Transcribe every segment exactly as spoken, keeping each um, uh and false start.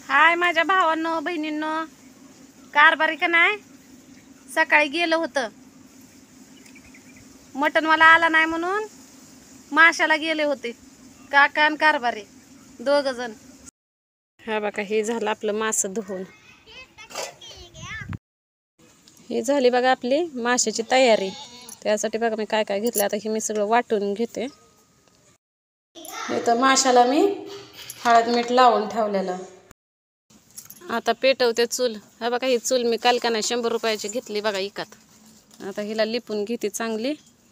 हाय माझ्या भावांनो बहिणींनो, कारभारी का नाही सकाळी गेलं होतं मटनवाला आला नाही म्हणून माशाला गेले होते काका आणि कारभारी दोघ जण. हा बघा हे झालं आपलं मास धुवून. ही झाली बघा आपली माशाची तयारी. त्यासाठी बघा मी काय काय घेतलं. आता हे मी सगळं वाटून घेते. इथं माशाला मी हळद मीठ लावून ठेवलेलं. आता पेटवते चूल. हा बघा ही चूल मी काल का नाही शंभर रुपयाची घेतली बघा इकत. आता हिला लिपून घेते चांगली.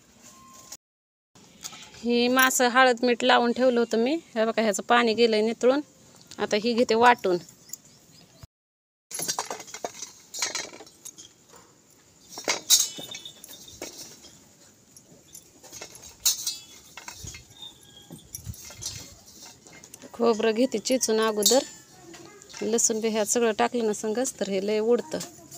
ही मास हळद मीठ लावून ठेवलं होतं मी. हे बघा ह्याचं पाणी गेलंय नितळून. आता ही घेते वाटून. खोबरं घेते चिचून अगोदर. लसूण बी ह्यात सगळं टाकलं ना संगच तर हे लय उडतं.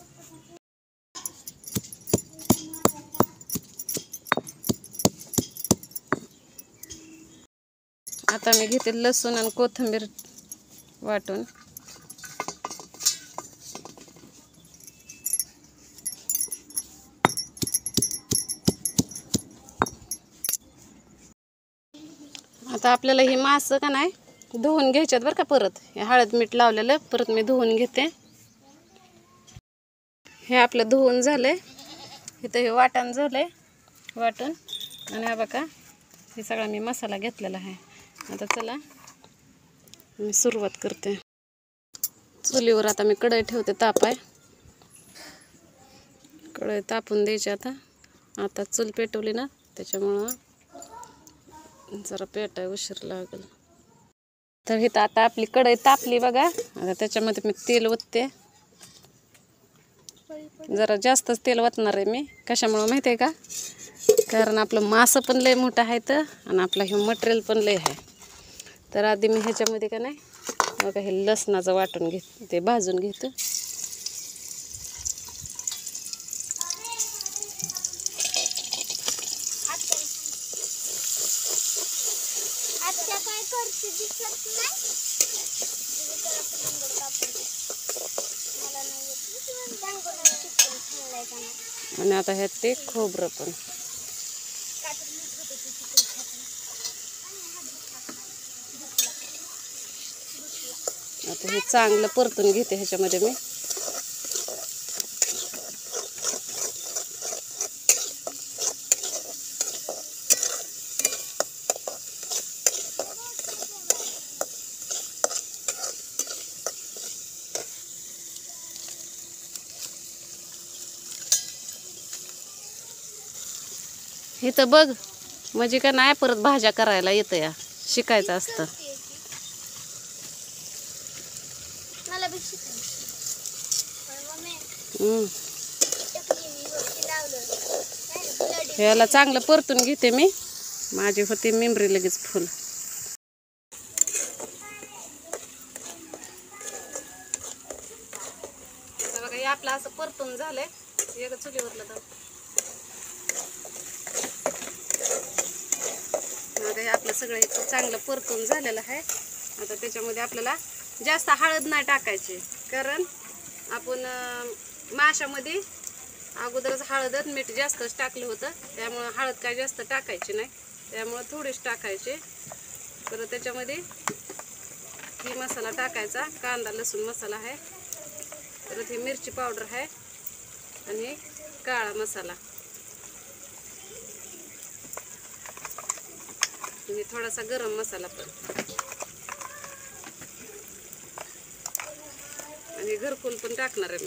आता मी घेते लसूण आणि कोथिंबीर वाटून. आता आपल्याला ही मास का नाही धुवून घ्यायच्यात बरं का. परत हे हळद मीठ लावलेलं परत मी धुवून घेते. हे आपलं धुवून झालंय. इथं हे वाटण झालंय वाटण. आणि हा बघा हे सगळा मी मसाला घेतलेला आहे. आता चला मी सुरुवात करते. चुलीवर आता मी कढई ठेवते तापाय. कढई तापून द्यायची. आता आता चूल पेटवली ना त्याच्यामुळं जरा पेटाय उशीर लागेल. तर इथं आता आपली कढई तापली बघा. आता त्याच्यामध्ये मी तेल ओतते. जरा जास्तच तेल ओतणार आहे मी. कशामुळं माहिती आहे का, कारण आपलं मासं पण लय मोठं आहे तर आणि आपलं हे मटेरियल पण लय आहे. तर आधी मी ह्याच्यामध्ये का नाही बघा हे लसणाचं वाटून घेते, ते भाजून घेते. आणि आता ह्यात ते खोबरं पण. आता हे चांगलं परतून घेते ह्याच्यामध्ये मी. इथं बघ म्हणजे का नाही परत भाज्या करायला येतं या शिकायचं असतं. हम्म ह्याला चांगलं परतून घेते मी. माझी होती मेमरी लगेच फुल. बघा हे आपलं असं परतून झालंय. एक चुलीवरलं तर हे आपलं सगळं इतकं चांगलं परतून झालेलं आहे. आता त्याच्यामध्ये आपल्याला जास्त हळद नाही टाकायची, कारण आपण माशामध्ये अगोदरच हळद मीठ जास्तच टाकलं होतं. त्यामुळं हळद काय जास्त टाकायची नाही, त्यामुळं थोडीच टाकायची. परत त्याच्यामध्ये ही मसाला टाकायचा, कांदा लसूण मसाला आहे. परत ही मिरची पावडर आहे आणि काळा मसाला आणि थोडासा गरम मसाला पण आणि घरकुल पण टाकणार आहे मी.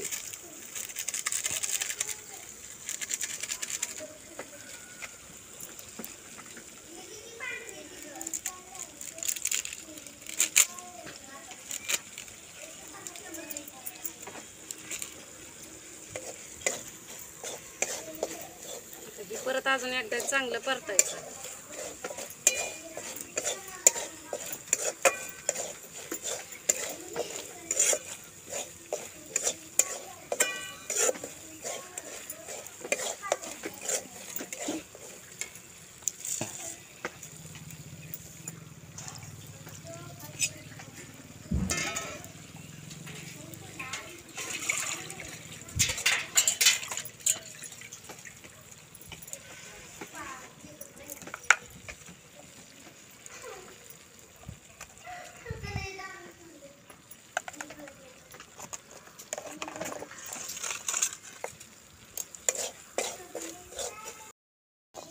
परत अजून एकदा चांगलं परतायचं.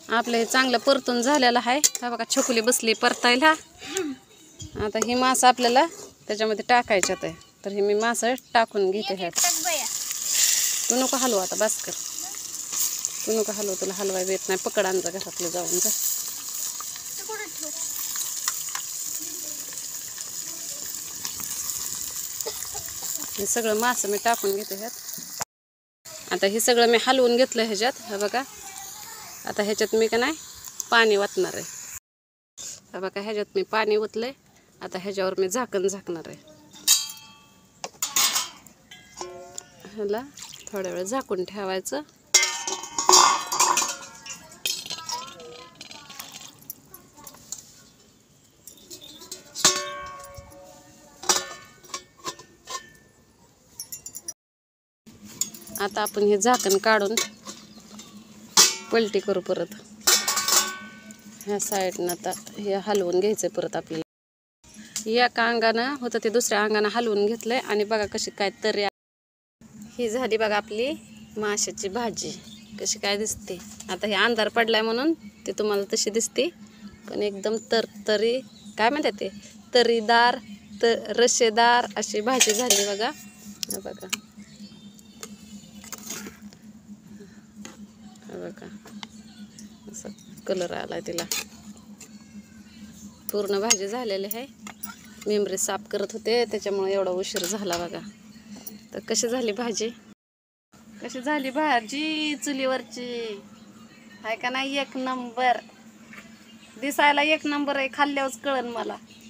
आपलं हे चांगलं परतून झालेलं आहे. हा बघा छकुली बसली परतायला. आता ही मासं आपल्याला त्याच्यामध्ये टाकायच्यात आहे. तर हे मी मासं टाकून घेते ह्यात. तू नको हलवा आता, बस कर. तू नको हलवा, तुला हलवायला येत नाही. पकड आणजा घरातलं जाऊन जा. हे सगळं मासं मी टाकून घेते ह्यात. आता हे सगळं मी हलवून घेतलं ह्याच्यात. हे बघा आता ह्याच्यात मी का नाही पाणी ओतणार आहे. हे बघा ह्याच्यात मी पाणी ओतलंय. आता ह्याच्यावर मी झाकण झाकणार आहे. ह्याला थोड्या वेळ झाकून ठेवायचं. आता आपण हे झाकण काढून पलटी करू परत. ह्या साईडनं आता हे हलवून घ्यायचं परत आपल्याला. एका अंगानं होतं ते दुसऱ्या अंगानं हलवून घेतलंय. आणि बघा कशी काय तरी ही झाली बघा आपली माशाची भाजी. कशी काय दिसते. आता हे अंधार पडलाय म्हणून ते तुम्हाला तशी दिसते. पण एकदम तरतरी काय म्हणतात ते तरीदार तर रशेदार अशी भाजी झाली बघा. बघा बघा असं कलर आलाय तिला. पूर्ण भाजी झालेली आहे. मेमरी साफ करत होते त्याच्यामुळे एवढा उशीर झाला बघा. तर कशी झाली भाजी. कशी झाली भाजी चुलीवरची आहे का नाही. एक नंबर दिसायला एक नंबर आहे. खाल्ल्यावरच कळन मला.